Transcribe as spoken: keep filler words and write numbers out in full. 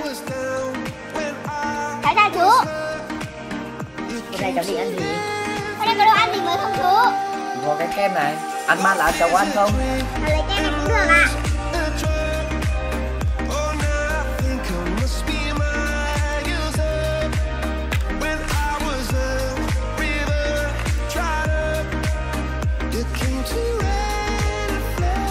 Tại sao chú? Hôm nay cháu định ăn gì? Hôm nay có đồ ăn gì mới không chú? Có cái kem này. Ăn mát là cháu có ăn không? Cháu lấy kem này cũng được ạ.